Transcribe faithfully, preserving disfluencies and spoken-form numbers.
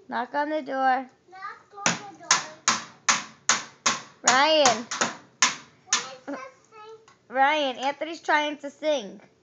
Knock on the door. Knock on the door. Ryan. What is that thing? Ryan, Anthony's trying to sing.